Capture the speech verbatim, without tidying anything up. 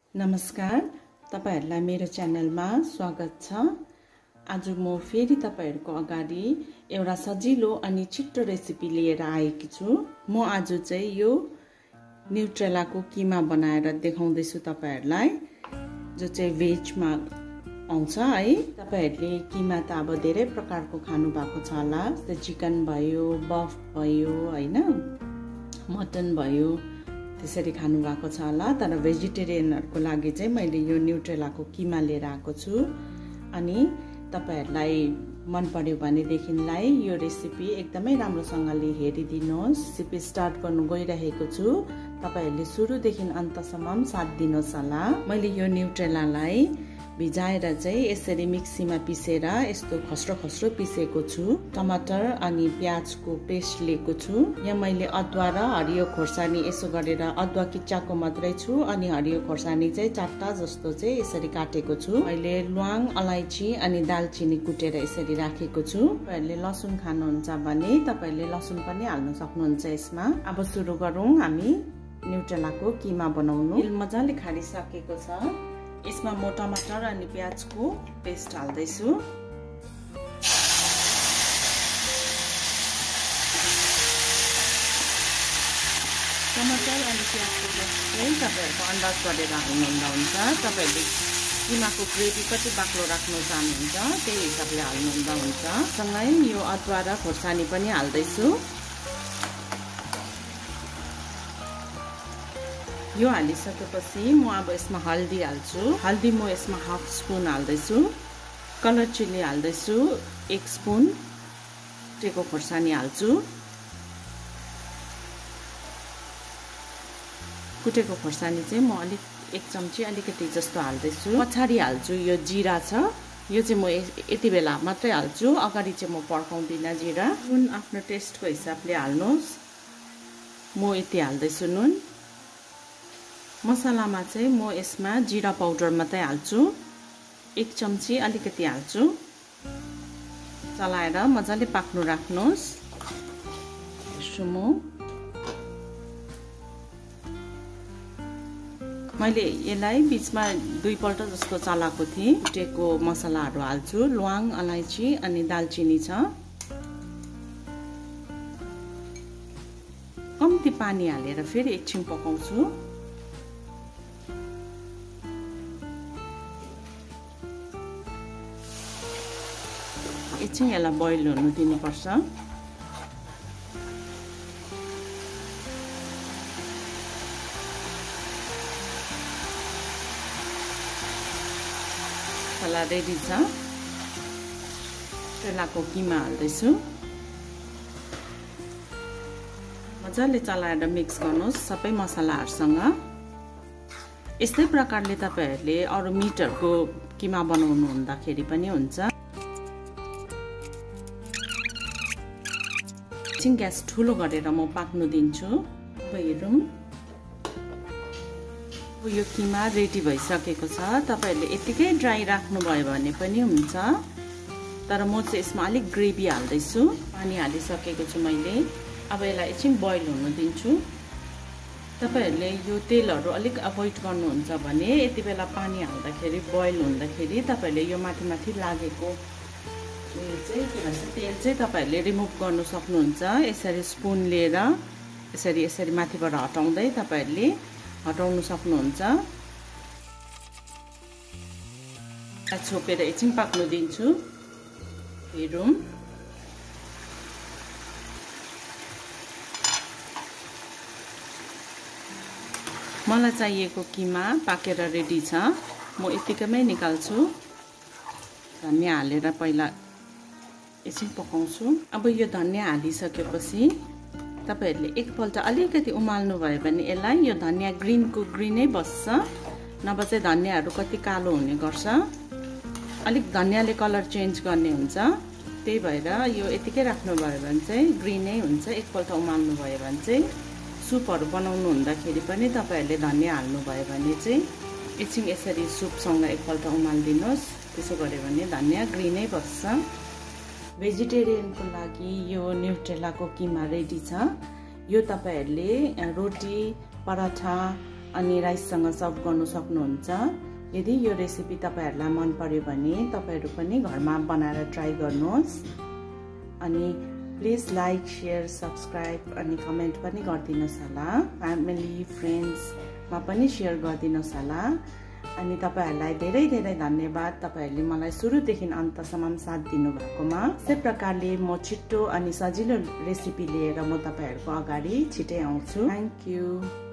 नमस्कार, तपाईहरुलाई मेरो च्यानलमा स्वागत छ। आज म फेरि तपाईहरुको अगाडि एउटा सजिलो अनि छिटो रेसिपी लिएर आएकी छु। म आज चाहिँ यो न्युट्रेलाको किमा बनाएर देखाउँदै छु तपाईहरुलाई, जो चाहिँ भेजमा आउँछ है। तपाईहरुले किमा त अब धेरै प्रकारको खानु भएको छ होला, जस्तै चिकन भयो, बफ भयो, हैन, मटन भयो, त्यसरी खानु भएको छ होला। तर भेजिटेरियनहरुको लागि चाहिँ मैले यो न्युट्रेलाको किमा लिएर आएको छु। अनि तपाईहरुलाई मन पर्यो भने देखिनलाई यो रेसिपी एकदमै राम्रोसँगले हेरिदिनुहोस्। रेसिपी स्टार्ट गर्नु गइरहेको छु, तपाईहरुले सुरुदेखि अन्तसम्म साथ दिनुहोस् होला। मैले यो न्युट्रेलालाई भिजाएर चाहिँ यसरी मिक्सीमा पिसेर यस्तो खस्रो खस्रो पिसेको छु। टमाटर अनि प्याजको पेस्ट लिएको छु। यहाँ मैले अदुवा र हरियो खोर्सानी यसो गरेर अदुवा किच्चाको मात्रै छु, अनि हरियो खोर्सानी चाहिँ चारवटा जस्तो चाहिँ यसरी काटेको छु। मैले ल्वाङ, अलैँची अनि दालचिनी कुटेर यसरी राखेको छु। तपाईहरुले लसुन खानुहुन्छ भने तपाईहरुले लसुन पनि हाल्न सक्नुहुन्छ यसमा। अब सुरु गरौँ हामी न्युट्रेलाको किमा बनाउनु। तेल मजाले खारिसकेको छ। यसमा म टमाटर अनि प्याजको पेस्ट हाल्दै छु। टमाटर अनि प्याजको पेस्ट चाहिँ तपाईहरुको अन्दाज गरेर हाल्नुहुँदा हुन्छ। तपाईहरुले किमाको ग्रेभी कति बाक्लो राख्न चाहनुहुन्छ त्यही हिसाबले हाल्नुहुँदा हुन्छ। सँगै यो अदुवा र खोर्सानी पनि हाल्दै छु। यो हालिसकेपछि म अब यसमा हल्दी हाल्छु। हल्दी म यसमा हाफ स्पुन हाल्दैछु। कलर चिल्ली हाल्दैछु एक स्पुन। कुटेको खोर्सानी हाल्छु। कुटेको खोर्सानी चाहिँ म अलिक एक चम्ची अलिकति जस्तो हाल्दैछु। पछाडि हाल्छु यो जिरा छ, यो चाहिँ म यति बेला मात्रै हाल्छु, अगाडि चाहिँ म पड्काउँदिनँ जिरा। नुन आफ्नो टेस्टको हिसाबले हाल्नुहोस्। म यति हाल्दैछु नुन। मसलामा चाहिँ म यसमा जिरा पाउडर मात्रै हाल्छु, एक चम्ची अलिकति हाल्छु। चलाएर मजाले पाक्नु राख्नुहोस्। हेर्छु म मैले यसलाई बीचमा दुईपल्ट जस्तो चलाएको थिएँ। कुटेको मसलाहरू हाल्छु। ल्वाङ, अलैँची अनि दालचिनी छ। कम्ती पानी हालेर फेरि एकछिन पकाउँछु। एकछिन यसलाई बोइल हुनु दिनुपर्छ। मसला रेडी छ। न्युट्रेलाको किमा हाल्दैछु। मजाले चलाएर मिक्स गर्नुहोस् सबै मसलाहरूसँग। यस्तै प्रकारले तपाईहरुले अरू मिटहरुको किमा बनाउनु हुँदाखेरि पनि हुन्छ। एकछिन ग्यास ठुलो गरेर म पाक्नु दिन्छु। अब हेरौँ, यो किमा रेडी भइसकेको छ। तपाईहरुले यतिकै ड्राई राख्नुभयो भने पनि हुन्छ, तर म चाहिँ यसमा अलिक ग्रेभी हाल्दैछु। पानी हालिसकेको छु मैले। अब यसलाई एकछिन बोइल हुन दिन्छु। तपाईहरुले यो तेलहरू अलिक अभोइड गर्नुहुन्छ भने यति बेला पानी हाल्दाखेरि बोइल हुँदाखेरि तपाईहरुले यो माथि माथि लागेको उयो चाहिँ के भन्छ तेल चाहिँ तपाईहरुले रिमुभ गर्नु सक्नुहुन्छ। यसरी स्पुन लिएर यसरी यसरी माथिबाट हटाउँदै तपाईहरुले हटाउनु सक्नुहुन्छ। छोपेर एकछिन पाक्नु दिन्छु। हेरौँ, मलाई चाहिएको किमा पाकेर रेडी छ। म यतिकैमै निकाल्छु। धनिया हालेर पहिला एकछिन पकाउँछु। अब यो धनिया हालिसकेपछि तपाईहरुले एकपल्ट अलिकति उमाल्नु भयो भने यसलाई यो धनिया ग्रिनको ग्रिनै बस्छ, नभए चाहिँ धनियाहरू कति कालो हुने गर्छ। अलिक धनियाले कलर चेन्ज गर्ने हुन्छ, त्यही भएर यो यतिकै राख्नुभयो भने चाहिँ ग्रिनै हुन्छ। एकपल्ट उमाल्नु भयो भने चाहिँ सुपहरू बनाउनु हुँदाखेरि पनि तपाईहरुले धनिया हाल्नुभयो भने चाहिँ एकछिन यसरी सुपसँग एकपल्ट उमालिदिनुहोस्। त्यसो गर्यो भने धनिया ग्रिनै बस्छ। भेजिटेरियनको लागि यो न्युट्रेलाको किमा रेडी छ। यो तपाईहरुले रोटी, पराठा अनि राइससँग सर्भ गर्नु सक्नुहुन्छ। यदि यो रेसिपी तपाईहरुलाई मन पर्यो भने तपाईहरु पनि घरमा बनाएर ट्राई गर्नुहोस्। अनि प्लिज लाइक, शेयर, सब्स्क्राइब अनि कमेन्ट पनि गरिदिनुहोस् होला। फ्यामिली, फ्रेन्ड्समा पनि शेयर गरिदिनुहोस् होला। अनि तपाईहरुलाई धेरै धेरै धन्यवाद, तपाईहरुले मलाई सुरुदेखि अन्तसम्म साथ दिनुभएकोमा। यसै प्रकारले म छिट्टो अनि सजिलो रेसिपी लिएर म तपाईहरुको अगाडि छिटै आउँछु। Thank you.